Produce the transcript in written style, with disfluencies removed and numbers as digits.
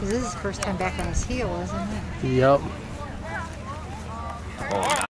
Because this is his first time back on his heel, isn't it? Yep. Oh,